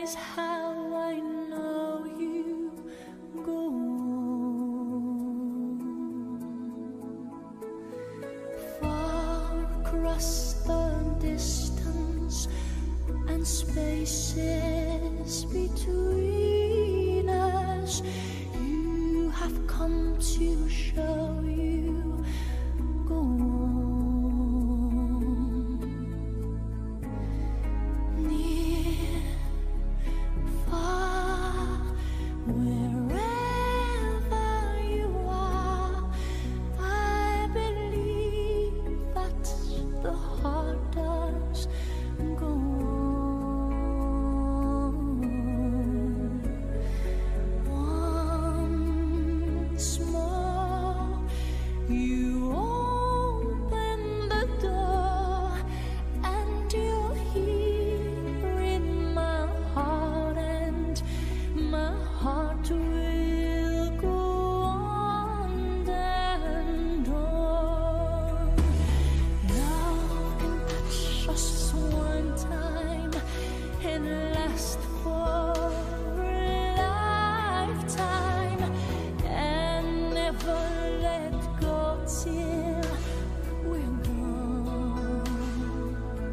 is how I know you go on. Far across the distance and spaces between us, you have come to show you go on. Near, far, wherever you are, I believe that the heart does go on. Once more, you open the door, and you're here in my heart, and my heart will go on and on. Love can touch us one time and last for a lifetime, and never let go till we're gone.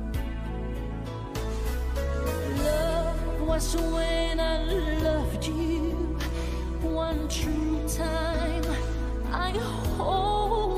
Love was when I loved you one true time. I hold